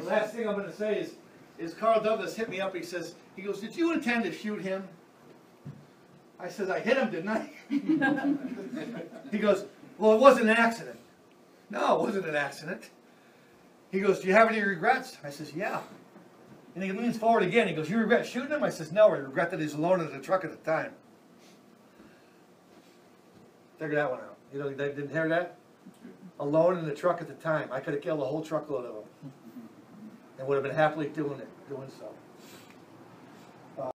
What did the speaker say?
The last thing I'm going to say is Carl Douglas hit me up. He goes, did you intend to shoot him? I said, I hit him, didn't I? He goes, well, it wasn't an accident. No, it wasn't an accident. He goes, do you have any regrets? I says, yeah. And he leans forward again. He goes, you regret shooting him? I says, no, I regret that he was alone in the truck at the time. Figure that one out. You know, they didn't hear that? Alone in the truck at the time. I could have killed a whole truckload of them. And would have been happily doing so.